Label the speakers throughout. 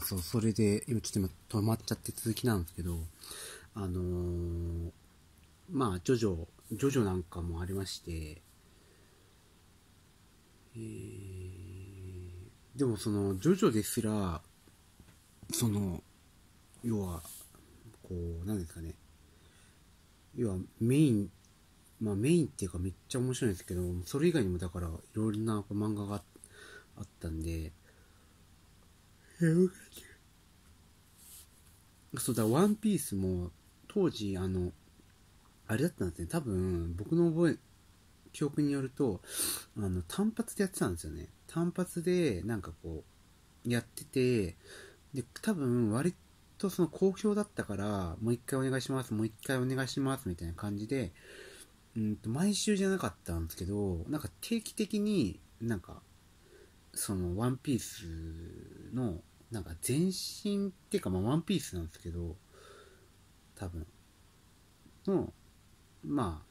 Speaker 1: そう、それで、今止まっちゃって続きなんですけど、あのーまあ、ジョジョなんかもありまして、でもその、ジョジョですら、その、要は、こう、なんですかね、要はメイン、まあメインっていうかめっちゃ面白いんですけど、それ以外にもだからいろいろな漫画があったんで、そうだ、ワンピースも当時あれだったんですね、多分僕の記憶によると、単発でやってたんですよね。単発でなんかこう、やってて、で、多分割とその好評だったから、もう一回お願いします、もう一回お願いしますみたいな感じで、毎週じゃなかったんですけど、なんか定期的になんかそのワンピースのなんか前身っていうか、まあワンピースなんですけど、多分の、まあ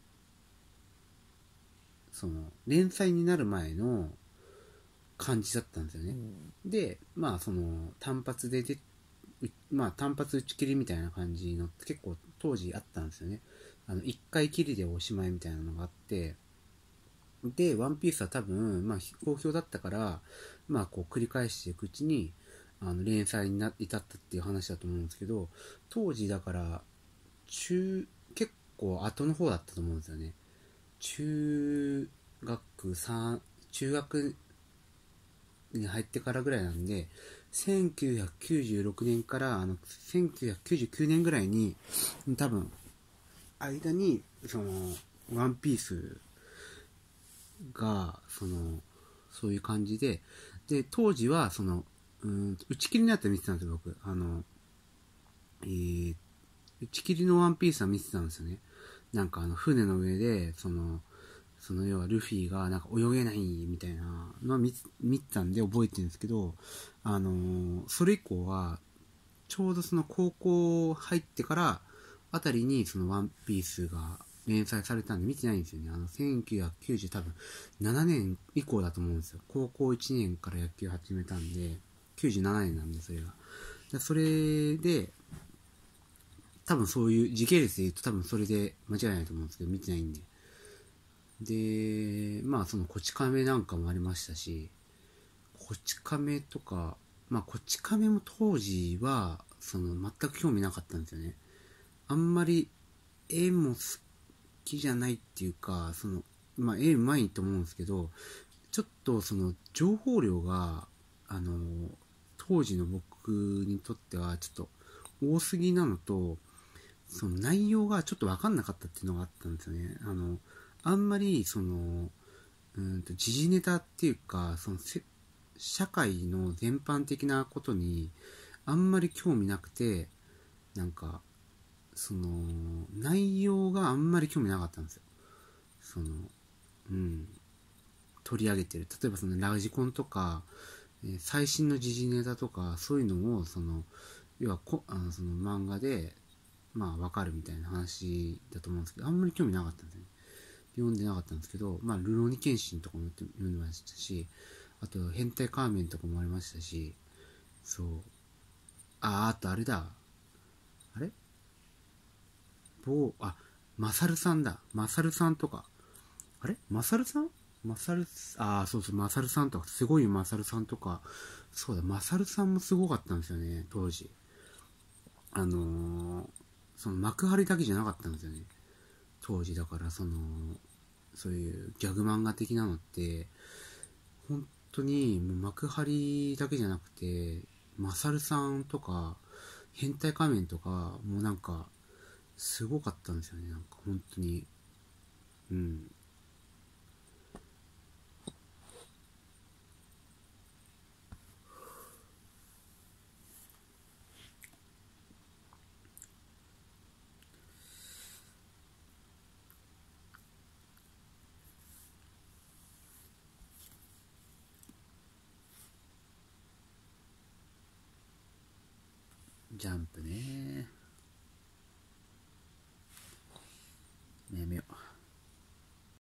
Speaker 1: その連載になる前の感じだったんですよね。で、まあそのまあ単発打ち切りみたいな感じの結構当時あったんですよね。一回きりでおしまいみたいなのがあって、で、ワンピースは多分、まあ、好評だったから、まあ、こう、繰り返していくうちに、連載に至ったっていう話だと思うんですけど、当時だから、結構後の方だったと思うんですよね。中学3、中学に入ってからぐらいなんで、1996年から1999年ぐらいに、多分、間に、その、ワンピースがそういう感じで、当時は打ち切りのやつ見てたんですよ、僕。打ち切りのワンピースは見てたんですよね。なんか船の上で要はルフィがなんか泳げないみたいなのは見てたんで覚えてるんですけど、それ以降はちょうどその高校入ってからあたりにそのワンピースが連載されたんで見てないんですよね。1990多分7年以降だと思うんですよ。高校1年から野球始めたんで、97年なんで、それが。それで、多分そういう時系列で言うと多分それで間違いないと思うんですけど、見てないんで。で、まあそのこち亀なんかもありましたし、こち亀とか、まあこち亀も当時は、全く興味なかったんですよね。あんまり絵も好きじゃないっていうか、まあ絵うまいと思うんですけど、ちょっと情報量が、当時の僕にとってはちょっと多すぎなのと、その内容がちょっと分かんなかったっていうのがあったんですよね。あんまり時事ネタっていうか、社会の全般的なことにあんまり興味なくて、なんか内容があんまり興味なかったんですよ。そのうん取り上げてる、例えばラジコンとか、最新の時事ネタとかそういうのを要は漫画でまあ分かるみたいな話だと思うんですけど、あんまり興味なかったんですよね。読んでなかったんですけど、まあルローニケンシンとかも読んでましたし、あと変態仮面とかもありましたし、そう、あとあれだ、あれマサルさんだ、マサルさんとか、あれマサルさんマサル、そうそう、マサルさんとか、すごいマサルさんとか、そうだ、マサルさんもすごかったんですよね、当時。その幕張だけじゃなかったんですよね。当時だからそういうギャグ漫画的なのって、本当にもう幕張だけじゃなくて、マサルさんとか、変態仮面とか、もうなんか、すごかったんですよね、なんか本当に。うん。ジャンプね。